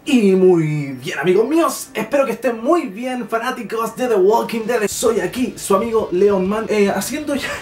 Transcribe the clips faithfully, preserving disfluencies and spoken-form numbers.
Y muy bien, amigos míos, espero que estén muy bien, fanáticos de The Walking Dead. Soy aquí, su amigo Leon Man, eh, haciendo ya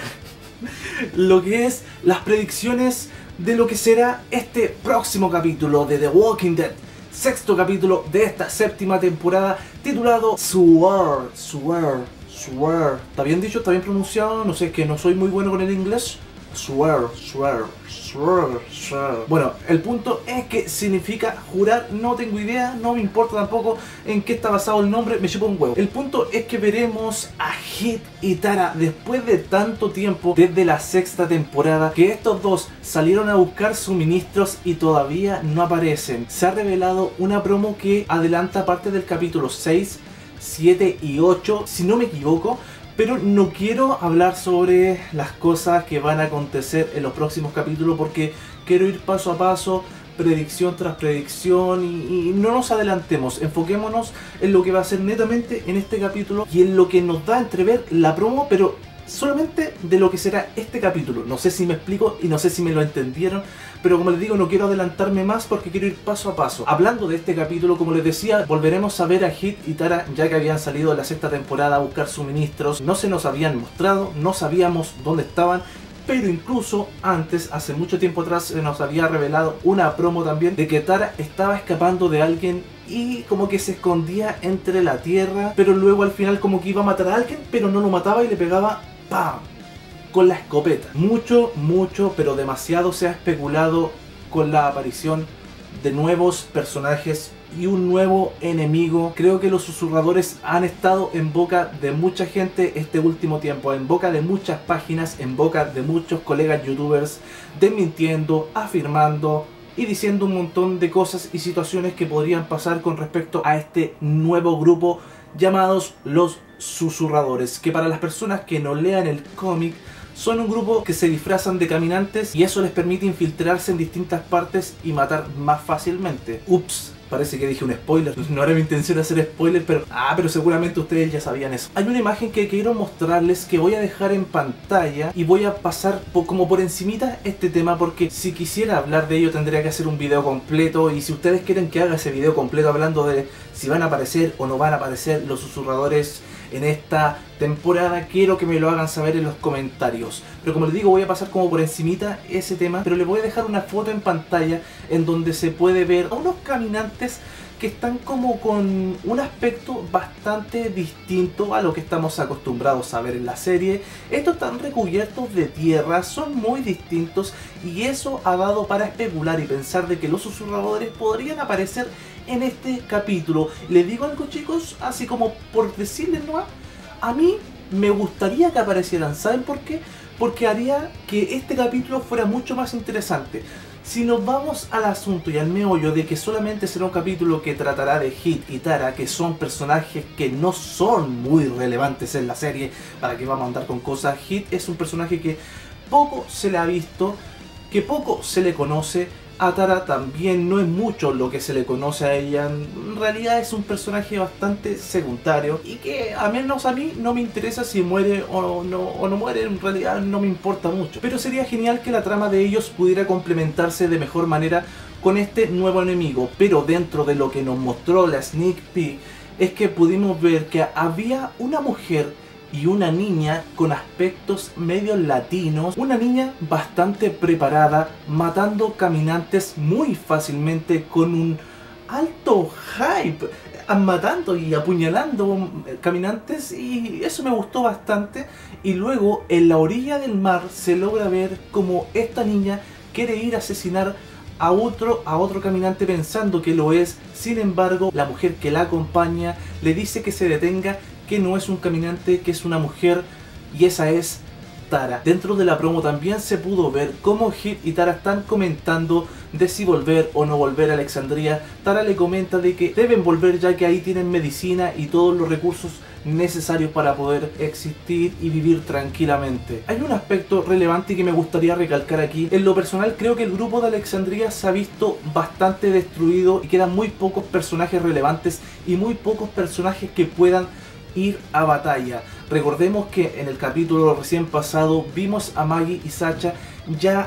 lo que es las predicciones de lo que será este próximo capítulo de The Walking Dead. Sexto capítulo de esta séptima temporada, titulado Swear, Swear, Swear. ¿Está bien dicho? ¿Está bien pronunciado? No sé, es que no soy muy bueno con el inglés. Swear, swear, swear, swear. Bueno, el punto es que significa jurar, no tengo idea, no me importa tampoco en qué está basado el nombre, me chupa un huevo. El punto es que veremos a Hit y Tara después de tanto tiempo, desde la sexta temporada, que estos dos salieron a buscar suministros y todavía no aparecen. Se ha revelado una promo que adelanta parte del capítulo seis, siete y ocho, si no me equivoco. Pero no quiero hablar sobre las cosas que van a acontecer en los próximos capítulos porque quiero ir paso a paso, predicción tras predicción y, y no nos adelantemos. Enfoquémonos en lo que va a ser netamente en este capítulo y en lo que nos da a entrever la promo, pero solamente de lo que será este capítulo. No sé si me explico y no sé si me lo entendieron, pero como les digo, no quiero adelantarme más porque quiero ir paso a paso. Hablando de este capítulo, como les decía, volveremos a ver a Hit y Tara ya que habían salido de la sexta temporada a buscar suministros. No se nos habían mostrado, no sabíamos dónde estaban, pero incluso antes, hace mucho tiempo atrás, se nos había revelado una promo también de que Tara estaba escapando de alguien y como que se escondía entre la tierra, pero luego al final como que iba a matar a alguien, pero no lo mataba y le pegaba ¡pam! Con la escopeta. Mucho, mucho, pero demasiado se ha especulado con la aparición de nuevos personajes y un nuevo enemigo. Creo que los susurradores han estado en boca de mucha gente este último tiempo, en boca de muchas páginas, en boca de muchos colegas youtubers, desmintiendo, afirmando y diciendo un montón de cosas y situaciones que podrían pasar con respecto a este nuevo grupo llamados los susurradores, que para las personas que no lean el cómic son un grupo que se disfrazan de caminantes y eso les permite infiltrarse en distintas partes y matar más fácilmente. Ups, parece que dije un spoiler, no era mi intención hacer spoiler, pero ah, pero seguramente ustedes ya sabían eso. Hay una imagen que quiero mostrarles que voy a dejar en pantalla y voy a pasar por, como por encimita este tema porque si quisiera hablar de ello tendría que hacer un video completo y si ustedes quieren que haga ese video completo hablando de si van a aparecer o no van a aparecer los susurradores en esta temporada, quiero que me lo hagan saber en los comentarios. Pero como les digo, voy a pasar como por encimita ese tema, pero les voy a dejar una foto en pantalla en donde se puede ver a unos caminantes que están como con un aspecto bastante distinto a lo que estamos acostumbrados a ver en la serie. Estos están recubiertos de tierra, son muy distintos y eso ha dado para especular y pensar de que los susurradores podrían aparecer en este capítulo. Les digo algo, chicos, así como por decirles, ¿no? A mí me gustaría que aparecieran. ¿Saben por qué? Porque haría que este capítulo fuera mucho más interesante. Si nos vamos al asunto y al meollo de que solamente será un capítulo que tratará de Hit y Tara, que son personajes que no son muy relevantes en la serie, para que vamos a andar con cosas. Hit es un personaje que poco se le ha visto, que poco se le conoce. A Tara también no es mucho lo que se le conoce a ella, en realidad es un personaje bastante secundario y que a menos a mí no me interesa si muere o no, o no muere, en realidad no me importa mucho. Pero sería genial que la trama de ellos pudiera complementarse de mejor manera con este nuevo enemigo, pero dentro de lo que nos mostró la sneak peek es que pudimos ver que había una mujer y una niña con aspectos medio latinos, una niña bastante preparada, matando caminantes muy fácilmente con un alto hype, matando y apuñalando caminantes y eso me gustó bastante. Y luego en la orilla del mar se logra ver como esta niña quiere ir a asesinar a otro, a otro caminante pensando que lo es. Sin embargo, la mujer que la acompaña le dice que se detenga, que no es un caminante, que es una mujer y esa es Tara. Dentro de la promo también se pudo ver cómo Hit y Tara están comentando de si volver o no volver a Alexandria. Tara le comenta de que deben volver ya que ahí tienen medicina y todos los recursos necesarios para poder existir y vivir tranquilamente. Hay un aspecto relevante que me gustaría recalcar aquí. En lo personal creo que el grupo de Alexandria se ha visto bastante destruido y quedan muy pocos personajes relevantes y muy pocos personajes que puedan ir a batalla. Recordemos que en el capítulo recién pasado vimos a Maggie y Sacha ya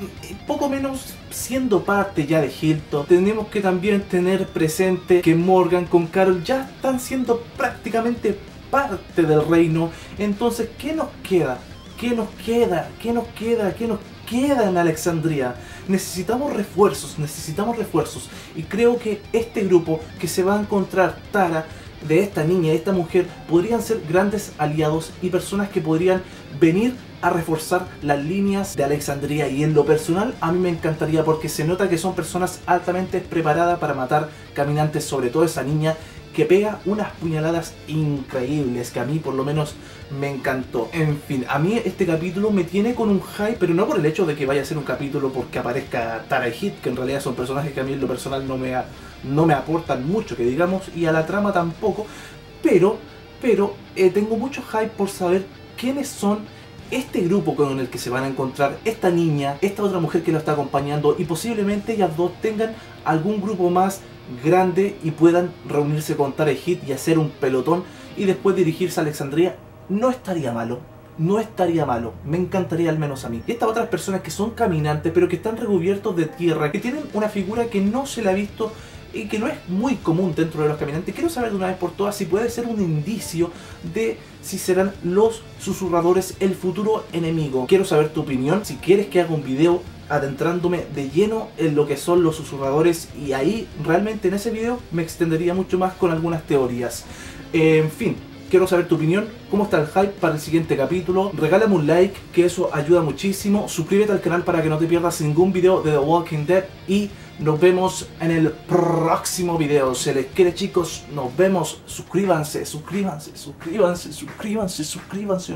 poco menos siendo parte ya de Hilton, tenemos que también tener presente que Morgan con Carol ya están siendo prácticamente parte del reino. Entonces, ¿qué nos queda? ¿Qué nos queda? ¿Qué nos queda? ¿Qué nos queda en Alexandria? Necesitamos refuerzos, necesitamos refuerzos. Y creo que este grupo que se va a encontrar Tara, de esta niña, de esta mujer, podrían ser grandes aliados y personas que podrían venir a reforzar las líneas de Alexandria. Y en lo personal a mí me encantaría, porque se nota que son personas altamente preparadas para matar caminantes, sobre todo esa niña que pega unas puñaladas increíbles, que a mí por lo menos me encantó. En fin, a mí este capítulo me tiene con un hype, pero no por el hecho de que vaya a ser un capítulo porque aparezca Tara y Hit, que en realidad son personajes que a mí en lo personal no me, no me aportan mucho, que digamos, y a la trama tampoco, pero, pero eh, tengo mucho hype por saber quiénes son este grupo con el que se van a encontrar, esta niña, esta otra mujer que lo está acompañando, y posiblemente ellas dos tengan algún grupo más grande y puedan reunirse con Tara y Hit y hacer un pelotón y después dirigirse a Alexandria. No estaría malo, no estaría malo, me encantaría al menos a mí. Y estas otras personas que son caminantes pero que están recubiertos de tierra, que tienen una figura que no se la ha visto y que no es muy común dentro de los caminantes, quiero saber de una vez por todas si puede ser un indicio de si serán los susurradores el futuro enemigo. Quiero saber tu opinión, si quieres que haga un video adentrándome de lleno en lo que son los susurradores, y ahí realmente en ese video me extendería mucho más con algunas teorías. Eh, en fin, quiero saber tu opinión, cómo está el hype para el siguiente capítulo. Regálame un like, que eso ayuda muchísimo. Suscríbete al canal para que no te pierdas ningún video de The Walking Dead y nos vemos en el próximo video. Se les quiere, chicos, nos vemos. Suscríbanse, suscríbanse, suscríbanse, suscríbanse, suscríbanse.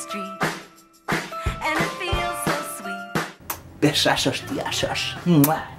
Besos, tiasos.